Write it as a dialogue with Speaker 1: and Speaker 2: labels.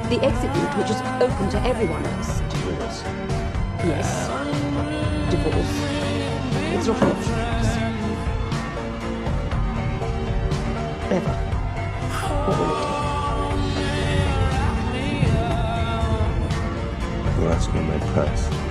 Speaker 1: The exit route which is open to everyone else.
Speaker 2: Divorce.
Speaker 1: Yes. Divorce. It's not an option. Ever. What will it
Speaker 2: You're asking my purse.